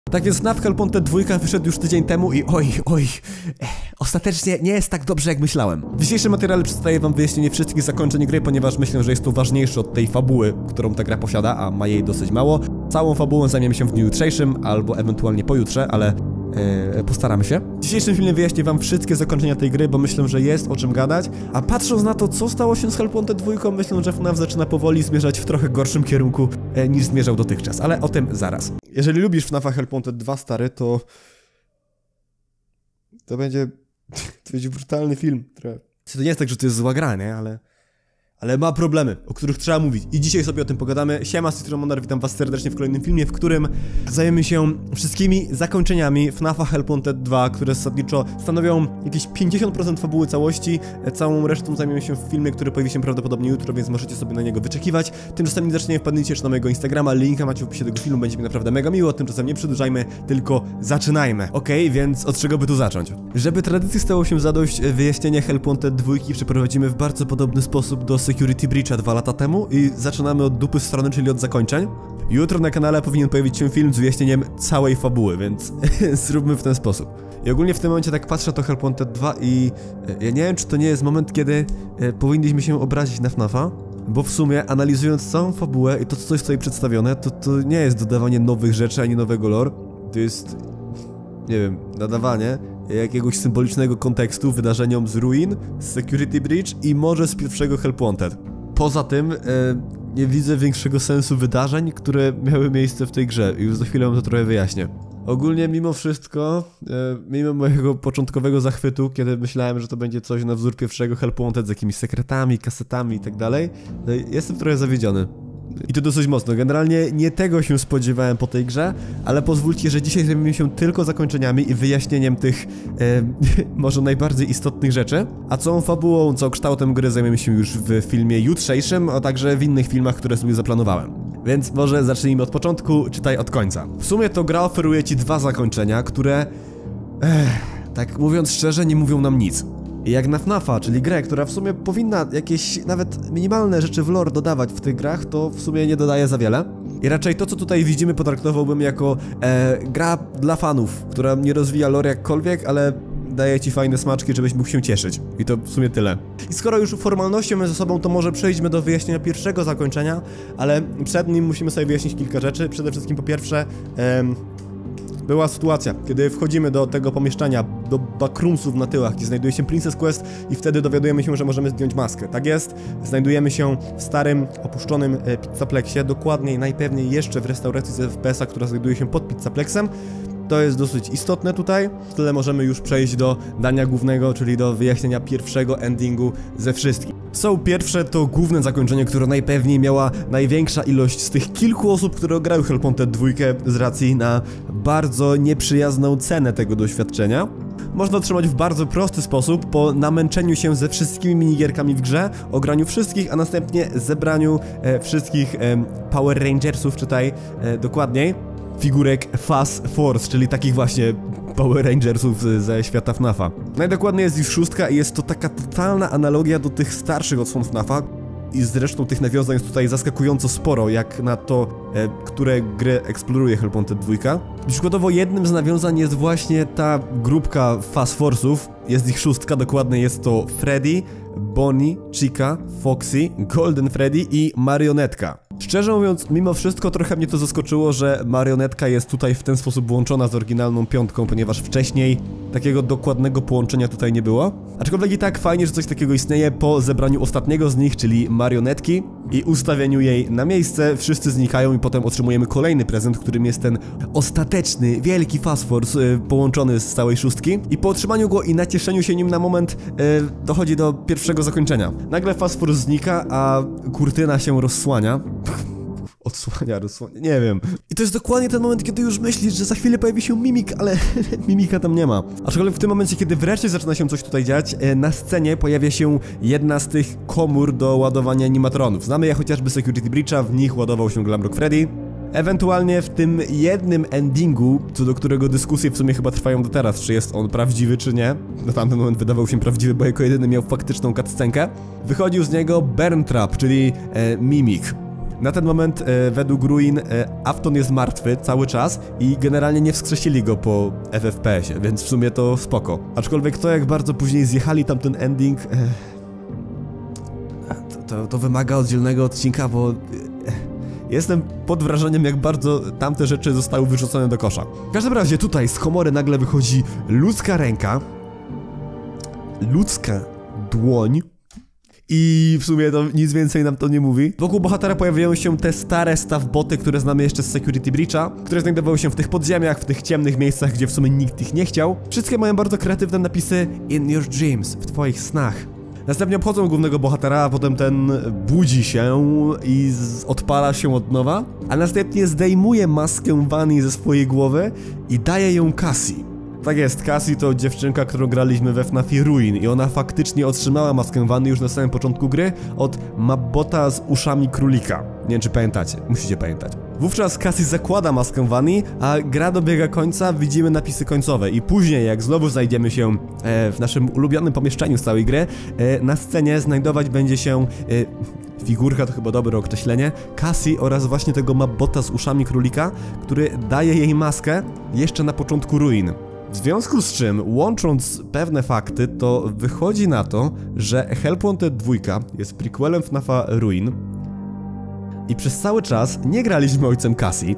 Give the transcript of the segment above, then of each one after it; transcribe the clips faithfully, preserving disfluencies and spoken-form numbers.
Tak więc F NAF Hellpointed dwa wyszedł już tydzień temu i oj, oj, eh, ostatecznie nie jest tak dobrze jak myślałem. W dzisiejszym materiale przedstawię wam wyjaśnienie wszystkich zakończeń gry, ponieważ myślę, że jest to ważniejsze od tej fabuły, którą ta gra posiada, a ma jej dosyć mało. Całą fabułą zajmiemy się w dniu jutrzejszym, albo ewentualnie pojutrze, ale Yy, postaramy się. W dzisiejszym filmie wyjaśnię wam wszystkie zakończenia tej gry, bo myślę, że jest o czym gadać. A patrząc na to, co stało się z Hellpointed dwa, myślę, że F NAF zaczyna powoli zmierzać w trochę gorszym kierunku e, niż zmierzał dotychczas, ale o tym zaraz. Jeżeli lubisz F NAFa Hellpointed dwa, stary, to... To będzie... To będzie brutalny film. Trochę. To nie jest tak, że to jest zła gra, nie? Ale... Ale ma problemy, o których trzeba mówić. I dzisiaj sobie o tym pogadamy. Siema, Citromonar, witam was serdecznie w kolejnym filmie, w którym zajmiemy się wszystkimi zakończeniami F NAFa Hellpointed dwa, które zasadniczo stanowią jakieś pięćdziesiąt procent fabuły całości. Całą resztą zajmiemy się w filmie, który pojawi się prawdopodobnie jutro, więc możecie sobie na niego wyczekiwać. Tymczasem niezacznie wpadnijcie jeszcze na mojego Instagrama, linka macie w opisie tego filmu, będzie mi naprawdę mega miło. Tymczasem nie przedłużajmy, tylko zaczynajmy. Okej, okay, więc od czego by tu zacząć? Żeby tradycji stało się zadość, wyjaśnienie Hellpointed dwa przeprowadzimy w bardzo podobny sposób do Security Breacha dwa lata temu i zaczynamy od dupy strony, czyli od zakończeń. Jutro na kanale powinien pojawić się film z wyjaśnieniem całej fabuły, więc zróbmy w ten sposób. I ogólnie w tym momencie tak patrzę to Hellpointed dwa i ja nie wiem, czy to nie jest moment, kiedy e, powinniśmy się obrazić na F NAFa, bo w sumie analizując całą fabułę i to, co jest tutaj przedstawione, to to nie jest dodawanie nowych rzeczy ani nowego lore, to jest, nie wiem, nadawanie jakiegoś symbolicznego kontekstu wydarzeniom z ruin, z Security Breach i może z pierwszego Hellpointed. Poza tym e, nie widzę większego sensu wydarzeń, które miały miejsce w tej grze i już za chwilę wam to trochę wyjaśnię. Ogólnie mimo wszystko, e, mimo mojego początkowego zachwytu, kiedy myślałem, że to będzie coś na wzór pierwszego Hellpointed z jakimiś sekretami, kasetami i tak dalej, jestem trochę zawiedziony. I to dosyć mocno. Generalnie nie tego się spodziewałem po tej grze, ale pozwólcie, że dzisiaj zajmiemy się tylko zakończeniami i wyjaśnieniem tych e, może najbardziej istotnych rzeczy, a całą fabułą, całą kształtem gry zajmiemy się już w filmie jutrzejszym, a także w innych filmach, które sobie zaplanowałem. Więc może zacznijmy od początku, czytaj od końca. W sumie to gra oferuje ci dwa zakończenia, które, ech, tak mówiąc szczerze, nie mówią nam nic. I jak na F NAFa, czyli grę, która w sumie powinna jakieś nawet minimalne rzeczy w lore dodawać w tych grach, to w sumie nie dodaje za wiele. I raczej to, co tutaj widzimy, potraktowałbym jako e, gra dla fanów, która nie rozwija lore jakkolwiek, ale daje ci fajne smaczki, żebyś mógł się cieszyć. I to w sumie tyle. I skoro już formalnością mamy ze sobą, to może przejdźmy do wyjaśnienia pierwszego zakończenia, ale przed nim musimy sobie wyjaśnić kilka rzeczy. Przede wszystkim po pierwsze... Em, Była sytuacja, kiedy wchodzimy do tego pomieszczenia, do backroomsów na tyłach, gdzie znajduje się Princess Quest i wtedy dowiadujemy się, że możemy zdjąć maskę. Tak jest, znajdujemy się w starym, opuszczonym e, pizzaplexie, dokładniej najpewniej jeszcze w restauracji z F P S a, która znajduje się pod pizzaplexem. To jest dosyć istotne tutaj, tyle możemy już przejść do dania głównego, czyli do wyjaśnienia pierwszego endingu ze wszystkich. So, pierwsze to główne zakończenie, które najpewniej miała największa ilość z tych kilku osób, które grały Hellpointed dwa z racji na bardzo nieprzyjazną cenę tego doświadczenia. Można otrzymać w bardzo prosty sposób, po namęczeniu się ze wszystkimi minigierkami w grze, ograniu wszystkich, a następnie zebraniu e, wszystkich e, Power Rangersów, czytaj e, dokładniej, figurek Fast Force, czyli takich właśnie Power Rangersów ze świata F NAFa. Najdokładniej jest ich szóstka i jest to taka totalna analogia do tych starszych odsłon F NAFa. I zresztą tych nawiązań jest tutaj zaskakująco sporo, jak na to, e, które gry eksploruje Hellpointed dwa. Przykładowo jednym z nawiązań jest właśnie ta grupka Fast Force'ów, jest ich szóstka, dokładnie jest to Freddy, Bonnie, Chica, Foxy, Golden Freddy i Marionetka. Szczerze mówiąc, mimo wszystko trochę mnie to zaskoczyło, że Marionetka jest tutaj w ten sposób włączona z oryginalną piątką, ponieważ wcześniej takiego dokładnego połączenia tutaj nie było. Aczkolwiek i tak fajnie, że coś takiego istnieje. Po zebraniu ostatniego z nich, czyli Marionetki, i ustawieniu jej na miejsce, wszyscy znikają i potem otrzymujemy kolejny prezent, którym jest ten ostateczny, wielki Fast Force yy, połączony z całej szóstki. I po otrzymaniu go i nacieszeniu się nim na moment yy, dochodzi do pierwszego zakończenia. Nagle Fast Force znika, a kurtyna się rozsłania. Odsłania, rozsłania, nie wiem. I to jest dokładnie ten moment, kiedy już myślisz, że za chwilę pojawi się mimik, ale mimika tam nie ma. Aczkolwiek w tym momencie, kiedy wreszcie zaczyna się coś tutaj dziać, na scenie pojawia się jedna z tych komór do ładowania animatronów. Znamy je chociażby Security Breacha, w nich ładował się Glamrock Freddy. Ewentualnie w tym jednym endingu, co do którego dyskusje w sumie chyba trwają do teraz, czy jest on prawdziwy, czy nie. Na tamten moment wydawał się prawdziwy, bo jako jedyny miał faktyczną cutscenkę. Wychodził z niego Burntrap, czyli e, mimik. Na ten moment e, według ruin e, Afton jest martwy cały czas i generalnie nie wskrzesili go po F F P S ie, więc w sumie to spoko. Aczkolwiek to, jak bardzo później zjechali tamten ending, e, to, to, to wymaga oddzielnego odcinka, bo e, jestem pod wrażeniem, jak bardzo tamte rzeczy zostały wyrzucone do kosza. W każdym razie tutaj z komory nagle wychodzi ludzka ręka, ludzka dłoń i w sumie to nic więcej nam to nie mówi. Wokół bohatera pojawiają się te stare staff-boty, które znamy jeszcze z Security Breacha, które znajdowały się w tych podziemiach, w tych ciemnych miejscach, gdzie w sumie nikt ich nie chciał. Wszystkie mają bardzo kreatywne napisy in your dreams, w twoich snach. Następnie obchodzą głównego bohatera, a potem ten budzi się i z odpala się od nowa, a następnie zdejmuje maskę Vanny ze swojej głowy i daje ją Cassie. Tak jest, Cassie to dziewczynka, którą graliśmy we F NAFie Ruin i ona faktycznie otrzymała maskę Vanny już na samym początku gry od Mabbota z uszami królika. Nie wiem, czy pamiętacie, musicie pamiętać. Wówczas Cassie zakłada maskę Vanny, a gra dobiega końca, widzimy napisy końcowe i później, jak znowu znajdziemy się e, w naszym ulubionym pomieszczeniu z całej gry, e, na scenie znajdować będzie się e, figurka, to chyba dobre określenie, Cassie oraz właśnie tego Mabbota z uszami królika, który daje jej maskę jeszcze na początku ruin. W związku z czym, łącząc pewne fakty, to wychodzi na to, że Help Wanted dwa jest prequelem F NAFa Ruin i przez cały czas nie graliśmy ojcem Cassie,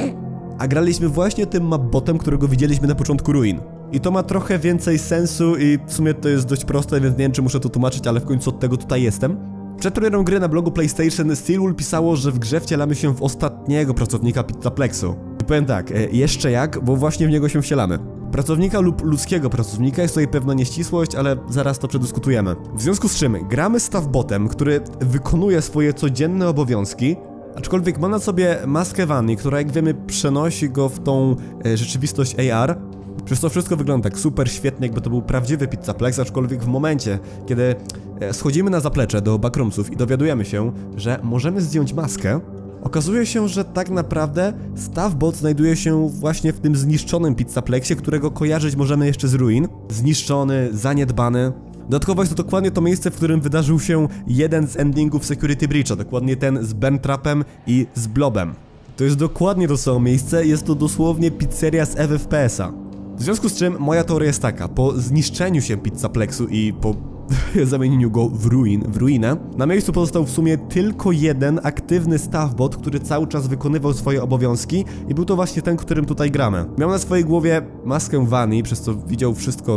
a graliśmy właśnie tym Mabbotem, którego widzieliśmy na początku Ruin. I to ma trochę więcej sensu i w sumie to jest dość proste, więc nie wiem, czy muszę to tłumaczyć, ale w końcu od tego tutaj jestem. Przed premierą gry na blogu PlayStation Steelwool pisało, że w grze wcielamy się w ostatniego pracownika Pizzaplexu. I powiem tak, jeszcze jak, bo właśnie w niego się wcielamy. Pracownika lub ludzkiego pracownika, jest tutaj pewna nieścisłość, ale zaraz to przedyskutujemy. W związku z czym gramy staff-botem, który wykonuje swoje codzienne obowiązki, aczkolwiek ma na sobie maskę Vanny, która, jak wiemy, przenosi go w tą e, rzeczywistość A R. Przez to wszystko wygląda tak super świetnie, jakby to był prawdziwy Pizzaplex, aczkolwiek w momencie, kiedy e, schodzimy na zaplecze do backroomsów i dowiadujemy się, że możemy zdjąć maskę, okazuje się, że tak naprawdę staff-bot znajduje się właśnie w tym zniszczonym Pizzaplexie, którego kojarzyć możemy jeszcze z ruin. Zniszczony, zaniedbany. Dodatkowo jest to dokładnie to miejsce, w którym wydarzył się jeden z endingów Security Breacha, dokładnie ten z Burntrapem i z Blobem. To jest dokładnie to samo miejsce, jest to dosłownie pizzeria z F F P S a. W związku z czym moja teoria jest taka, po zniszczeniu się Pizzaplexu i po zamienieniu go w ruin, w ruinę, na miejscu pozostał w sumie tylko jeden aktywny staff-bot, który cały czas wykonywał swoje obowiązki i był to właśnie ten, którym tutaj gramy. Miał na swojej głowie maskę Vanny, przez co widział wszystko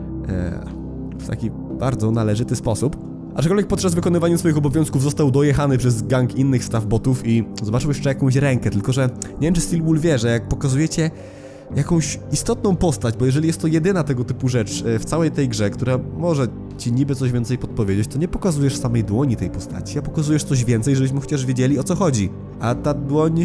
e, w taki bardzo należyty sposób. Aczkolwiek podczas wykonywania swoich obowiązków został dojechany przez gang innych staff-botów i zobaczył jeszcze jakąś rękę, tylko że nie wiem, czy Steelwool wie, że jak pokazujecie jakąś istotną postać, bo jeżeli jest to jedyna tego typu rzecz w całej tej grze, która może ci niby coś więcej podpowiedzieć, to nie pokazujesz samej dłoni tej postaci, a pokazujesz coś więcej, żebyśmy chociaż wiedzieli, o co chodzi. A ta dłoń...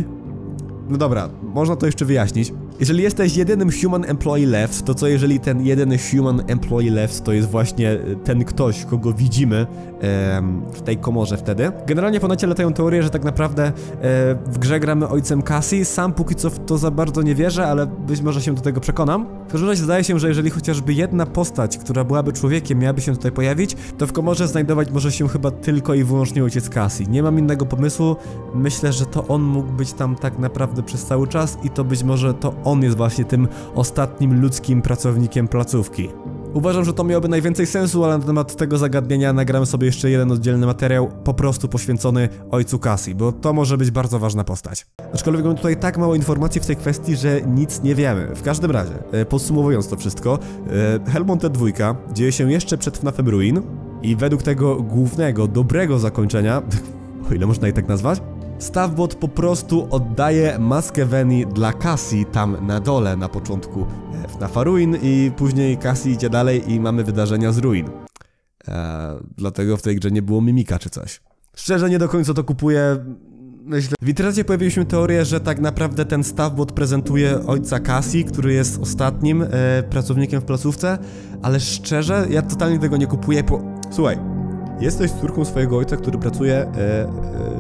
No dobra, można to jeszcze wyjaśnić. Jeżeli jesteś jedynym human employee left, to co jeżeli ten jedyny human employee left to jest właśnie ten ktoś, kogo widzimy em, w tej komorze wtedy? Generalnie po necie latają teorie, że tak naprawdę e, w grze gramy ojcem Cassie. Sam póki co w to za bardzo nie wierzę, ale być może się do tego przekonam. W każdym razie zdaje się, że jeżeli chociażby jedna postać, która byłaby człowiekiem, miałaby się tutaj pojawić, to w komorze znajdować może się chyba tylko i wyłącznie ojciec Cassie. Nie mam innego pomysłu. Myślę, że to on mógł być tam tak naprawdę przez cały czas i to być może to on jest właśnie tym ostatnim ludzkim pracownikiem placówki. Uważam, że to miałoby najwięcej sensu, ale na temat tego zagadnienia nagramy sobie jeszcze jeden oddzielny materiał, po prostu poświęcony ojcu Cassie, bo to może być bardzo ważna postać. Aczkolwiek mamy tutaj tak mało informacji w tej kwestii, że nic nie wiemy. W każdym razie, podsumowując to wszystko, Help Wanted dwa dzieje się jeszcze przed F NAFem Ruin i według tego głównego, dobrego zakończenia, o ile można je tak nazwać, staff-bot po prostu oddaje maskę Vanny dla Cassie tam na dole, na początku F NAFa Ruin i później Cassie idzie dalej i mamy wydarzenia z Ruin. Eee, dlatego w tej grze nie było mimika czy coś. Szczerze nie do końca to kupuję, myślę. W internecie pojawiły się teorie, że tak naprawdę ten staff-bot prezentuje ojca Cassie, który jest ostatnim e, pracownikiem w placówce, ale szczerze ja totalnie tego nie kupuję, bo... Słuchaj. Jesteś córką swojego ojca, który pracuje e, e,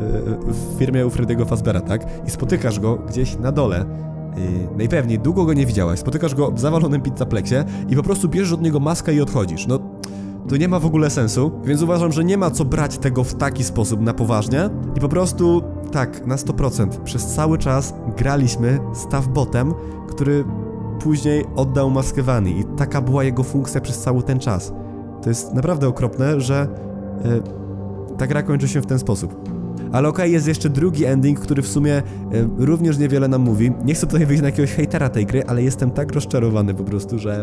w firmie u Freddy'ego Fazbeara, tak? I spotykasz go gdzieś na dole. E, najpewniej długo go nie widziałaś. Spotykasz go w zawalonym pizzaplexie i po prostu bierzesz od niego maskę i odchodzisz. No, to nie ma w ogóle sensu, więc uważam, że nie ma co brać tego w taki sposób na poważnie i po prostu, tak, na sto procent przez cały czas graliśmy staff-botem, który później oddał maskę Vanny i taka była jego funkcja przez cały ten czas. To jest naprawdę okropne, że yy, ta gra kończy się w ten sposób. Ale okej, okay, jest jeszcze drugi ending, który w sumie yy, również niewiele nam mówi. Nie chcę tutaj wyjść na jakiegoś hejtera tej gry, ale jestem tak rozczarowany po prostu, że...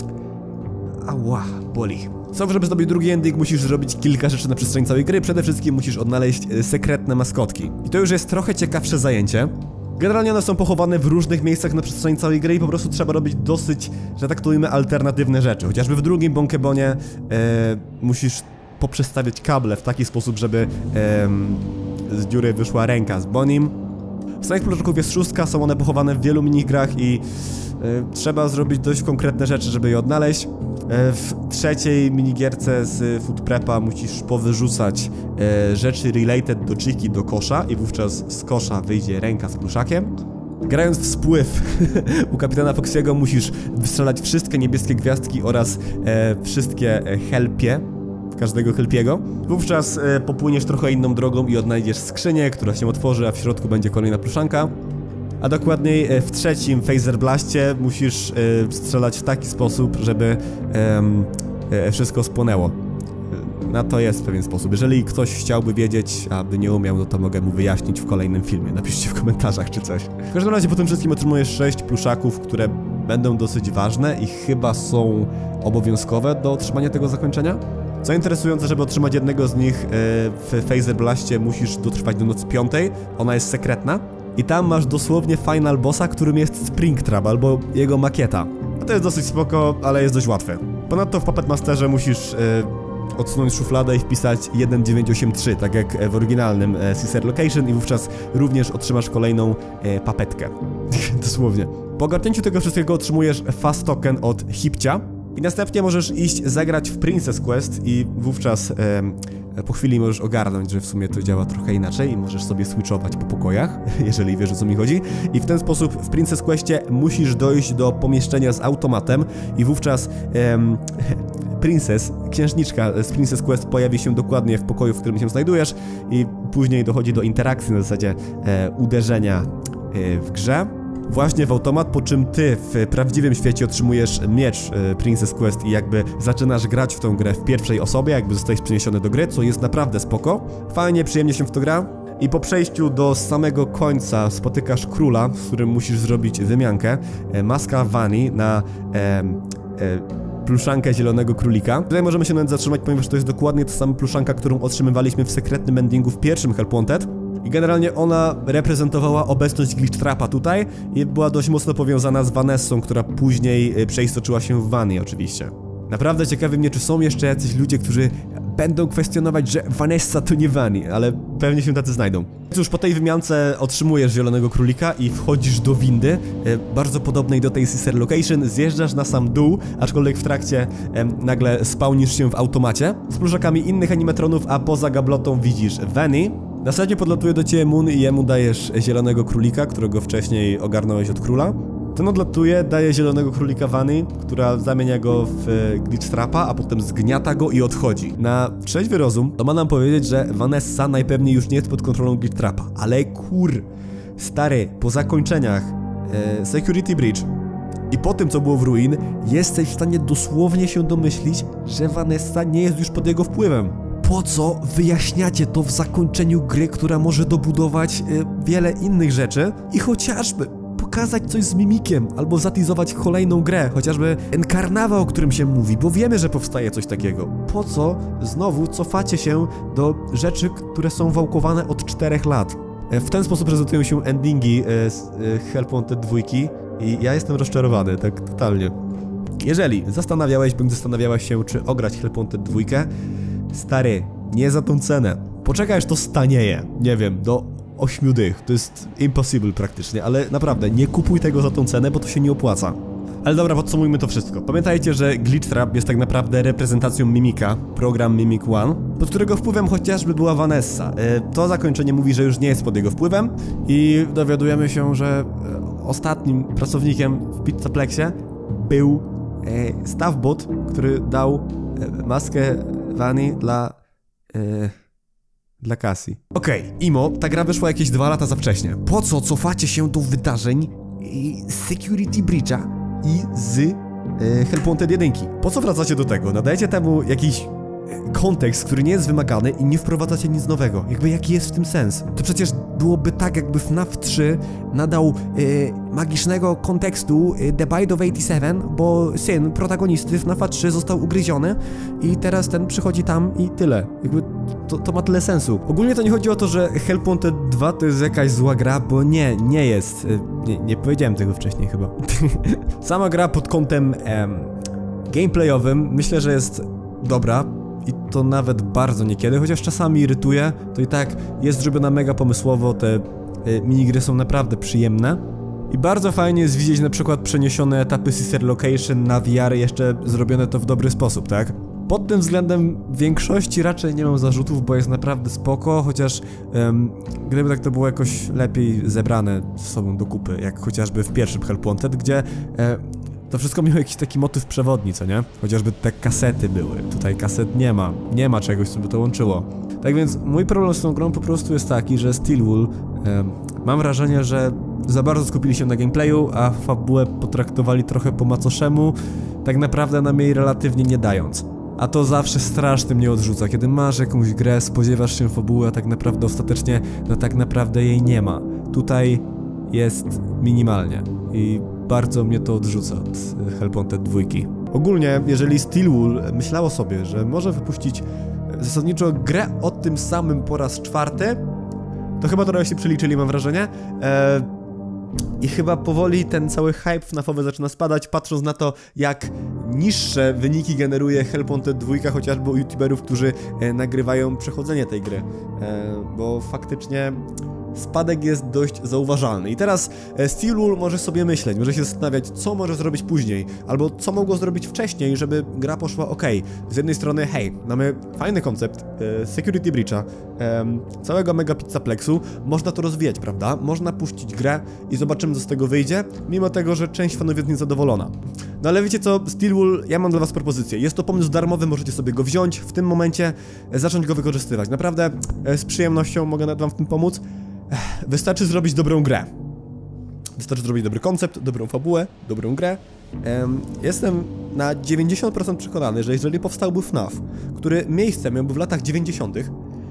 Ała, boli. Co, żeby zdobyć drugi ending, musisz zrobić kilka rzeczy na przestrzeni całej gry. Przede wszystkim musisz odnaleźć yy, sekretne maskotki. I to już jest trochę ciekawsze zajęcie. Generalnie one są pochowane w różnych miejscach na przestrzeni całej gry i po prostu trzeba robić dosyć, że tak to ujmę, alternatywne rzeczy. Chociażby w drugim Bonkebonie e, musisz poprzestawiać kable w taki sposób, żeby e, z dziury wyszła ręka z Bonim. W samych pluszków jest szóstka, są one pochowane w wielu minigrach i e, trzeba zrobić dość konkretne rzeczy, żeby je odnaleźć. W trzeciej minigierce z Food Prepa musisz powyrzucać e, rzeczy related do Chicky do kosza i wówczas z kosza wyjdzie ręka z pluszakiem. Grając w spływ u kapitana Foxy'ego musisz wystrzelać wszystkie niebieskie gwiazdki oraz e, wszystkie helpie, każdego helpiego. Wówczas e, popłyniesz trochę inną drogą i odnajdziesz skrzynię, która się otworzy, a w środku będzie kolejna pluszanka. A dokładniej w trzecim Phaser Blaście musisz y, strzelać w taki sposób, żeby y, y, wszystko spłonęło. Na to jest pewien sposób. Jeżeli ktoś chciałby wiedzieć, a by nie umiał, no to mogę mu wyjaśnić w kolejnym filmie. Napiszcie w komentarzach czy coś. W każdym razie po tym wszystkim otrzymujesz sześć pluszaków, które będą dosyć ważne i chyba są obowiązkowe do otrzymania tego zakończenia. Co interesujące, żeby otrzymać jednego z nich y, w Phaser Blaście musisz dotrwać do nocy piątej. Ona jest sekretna. I tam masz dosłownie final bossa, którym jest Springtrap, albo jego makieta. No to jest dosyć spoko, ale jest dość łatwe. Ponadto w Puppet Masterze musisz yy, odsunąć szufladę i wpisać jeden dziewięć osiem trzy, tak jak w oryginalnym e, Caesar Location i wówczas również otrzymasz kolejną e, papetkę. Dosłownie. Po ogarnięciu tego wszystkiego otrzymujesz Fast Token od Hipcia i następnie możesz iść zagrać w Princess Quest i wówczas e, po chwili możesz ogarnąć, że w sumie to działa trochę inaczej i możesz sobie switchować po pokojach, jeżeli wiesz, o co mi chodzi. I w ten sposób w Princess Questie musisz dojść do pomieszczenia z automatem i wówczas e, Princess, księżniczka z Princess Quest pojawi się dokładnie w pokoju, w którym się znajdujesz i później dochodzi do interakcji na zasadzie e, uderzenia e, w grze. Właśnie w automat, po czym ty w prawdziwym świecie otrzymujesz miecz e, Princess Quest i jakby zaczynasz grać w tą grę w pierwszej osobie, jakby zostajesz przeniesiony do gry, co jest naprawdę spoko. Fajnie, przyjemnie się w to gra. I po przejściu do samego końca spotykasz króla, z którym musisz zrobić wymiankę. E, maska Vanny na e, e, pluszankę zielonego królika. Tutaj możemy się nawet zatrzymać, ponieważ to jest dokładnie ta sama pluszanka, którą otrzymywaliśmy w sekretnym endingu w pierwszym Help Wanted. I generalnie ona reprezentowała obecność Glitch Trapa tutaj i była dość mocno powiązana z Vanessą, która później przeistoczyła się w Vanny oczywiście. Naprawdę ciekawi mnie, czy są jeszcze jacyś ludzie, którzy będą kwestionować, że Vanessa to nie Vanny, ale pewnie się tacy znajdą. Cóż, po tej wymiance otrzymujesz zielonego królika i wchodzisz do windy, e, bardzo podobnej do tej Caesar Location, zjeżdżasz na sam dół, aczkolwiek w trakcie e, nagle spawnisz się w automacie z pluszakami innych animatronów, a poza gablotą widzisz Vanny. Następnie podlatuje do ciebie Moon i jemu dajesz zielonego królika, którego wcześniej ogarnąłeś od króla. Ten odlatuje, daje zielonego królika Vanny, która zamienia go w Glitch Trapa, a potem zgniata go i odchodzi. Na trzeźwy rozum to ma nam powiedzieć, że Vanessa najpewniej już nie jest pod kontrolą Glitch Trapa, ale kur... Stary, po zakończeniach e, Security Breach i po tym, co było w Ruin, jesteś w stanie dosłownie się domyślić, że Vanessa nie jest już pod jego wpływem. Po co wyjaśniacie to w zakończeniu gry, która może dobudować e, wiele innych rzeczy i chociażby pokazać coś z Mimikiem, albo zatizować kolejną grę, chociażby Encarnava, o którym się mówi, bo wiemy, że powstaje coś takiego. Po co znowu cofacie się do rzeczy, które są wałkowane od czterech lat? W ten sposób prezentują się endingi z Help Wanted dwa i ja jestem rozczarowany, tak totalnie. Jeżeli zastanawiałeś, bądź zastanawiałaś się, czy ograć Help Wanted dwa, stary, nie za tą cenę. Poczekaj, aż to stanieje, nie wiem, do ośmiu dych, to jest impossible praktycznie, ale naprawdę, nie kupuj tego za tą cenę, bo to się nie opłaca. Ale dobra, podsumujmy to wszystko. Pamiętajcie, że Glitch Trap jest tak naprawdę reprezentacją Mimika, program Mimic One, pod którego wpływem chociażby była Vanessa. To zakończenie mówi, że już nie jest pod jego wpływem i dowiadujemy się, że ostatnim pracownikiem w Pizzaplexie był Staffbot, który dał e, maskę Vanny dla... E, dla Cassie. Okej, okay, Imo, ta gra wyszła jakieś dwa lata za wcześnie. Po co cofacie się do wydarzeń Security Breacha i z e, Hellpointed jeden? Po co wracacie do tego? Nadajecie temu jakiś kontekst, który nie jest wymagany i nie wprowadzacie nic nowego. Jakby jaki jest w tym sens? To przecież byłoby tak, jakby F NAF trzy nadał yy, magicznego kontekstu yy, The Bite of osiemdziesiąt siedem, bo syn protagonisty F NAFa trzy został ugryziony i teraz ten przychodzi tam i tyle. Jakby to, to ma tyle sensu. Ogólnie to nie chodzi o to, że Hellpointed dwa to jest jakaś zła gra, bo nie, nie jest. Yy, nie, nie powiedziałem tego wcześniej chyba. Sama gra pod kątem yy, gameplayowym myślę, że jest dobra. I to nawet bardzo niekiedy, chociaż czasami irytuje, to i tak jest zrobiona mega pomysłowo, te y, minigry są naprawdę przyjemne. I bardzo fajnie jest widzieć na przykład przeniesione etapy Sister Location na V R, jeszcze zrobione to w dobry sposób, tak? Pod tym względem w większości raczej nie mam zarzutów, bo jest naprawdę spoko, chociaż um, gdyby tak to było jakoś lepiej zebrane z sobą do kupy, jak chociażby w pierwszym Hellpointed, gdzie e, to wszystko miało jakiś taki motyw przewodni, co nie? Chociażby te kasety były. Tutaj kaset nie ma. Nie ma czegoś, co by to łączyło. Tak więc mój problem z tą grą po prostu jest taki, że Steelwool e, mam wrażenie, że za bardzo skupili się na gameplayu, a fabułę potraktowali trochę po macoszemu, tak naprawdę nam jej relatywnie nie dając. A to zawsze strasznie mnie odrzuca, kiedy masz jakąś grę, spodziewasz się fabuły, a tak naprawdę ostatecznie, no tak naprawdę jej nie ma. Tutaj jest minimalnie i bardzo mnie to odrzuca od Hellpointed dwa. Ogólnie, jeżeli Steelwool myślało sobie, że może wypuścić zasadniczo grę o tym samym po raz czwarty, to chyba trochę się przeliczyli, mam wrażenie. Eee, I chyba powoli ten cały hype F NAFowy zaczyna spadać, patrząc na to, jak niższe wyniki generuje Hellpointed dwa, chociażby u youtuberów, którzy e, nagrywają przechodzenie tej gry. E, bo faktycznie spadek jest dość zauważalny. I teraz e, Steelwool może sobie myśleć, może się zastanawiać, co może zrobić później, albo co mogło zrobić wcześniej, żeby gra poszła ok. Z jednej strony, hej, mamy fajny koncept e, Security Breacha, e, całego Mega Pizzaplexu, można to rozwijać, prawda? Można puścić grę i zobaczymy, co z tego wyjdzie, mimo tego, że część fanów jest niezadowolona. No ale wiecie co, Steelwool, ja mam dla was propozycję. Jest to pomysł darmowy, możecie sobie go wziąć w tym momencie, e, zacząć go wykorzystywać. Naprawdę e, z przyjemnością mogę nawet wam w tym pomóc. Wystarczy zrobić dobrą grę. Wystarczy zrobić dobry koncept, dobrą fabułę, dobrą grę. Um, jestem na dziewięćdziesiąt procent przekonany, że jeżeli powstałby F NAF, który miejsce miałby w latach dziewięćdziesiątych,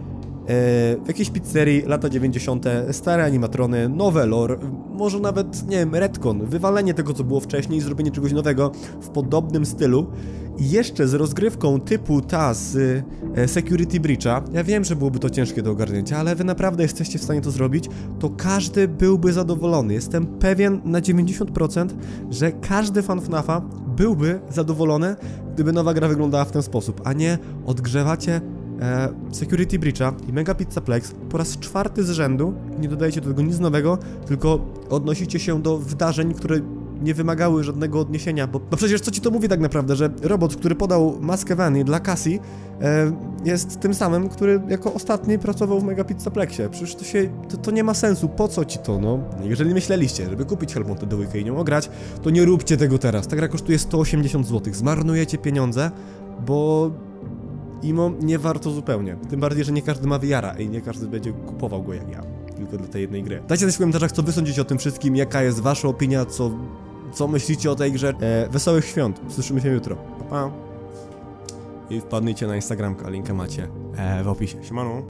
w jakiejś pizzerii, lata dziewięćdziesiąte, stare animatrony, nowe lore, może nawet, nie wiem, retcon, wywalenie tego, co było wcześniej i zrobienie czegoś nowego w podobnym stylu i jeszcze z rozgrywką typu ta z e, Security Breacha. Ja wiem, że byłoby to ciężkie do ogarnięcia, ale wy naprawdę jesteście w stanie to zrobić, to każdy byłby zadowolony. Jestem pewien na dziewięćdziesiąt procent, że każdy fan F NAFa byłby zadowolony, gdyby nowa gra wyglądała w ten sposób, a nie odgrzewacie E, Security Breacha i Mega Pizzaplex po raz czwarty z rzędu, nie dodajecie do tego nic nowego, tylko odnosicie się do wydarzeń, które nie wymagały żadnego odniesienia, bo no przecież co ci to mówi tak naprawdę, że robot, który podał maskę Vanny dla Cassie, e, jest tym samym, który jako ostatni pracował w Mega Pizzaplexie. Przecież to się, to, to nie ma sensu, po co ci to, no? Jeżeli myśleliście, żeby kupić Hellpointed dwa i nią ograć, to nie róbcie tego teraz. Ta gra kosztuje sto osiemdziesiąt złotych, zmarnujecie pieniądze, bo Imo nie warto zupełnie. Tym bardziej, że nie każdy ma V R-a i nie każdy będzie kupował go jak ja. Tylko dla tej jednej gry. Dajcie znać w komentarzach, co wy sądzicie o tym wszystkim, jaka jest wasza opinia, co, co myślicie o tej grze. E, wesołych świąt. Słyszymy się jutro. Pa, pa. I wpadnijcie na Instagramka, linkę macie e, w opisie. Siemano.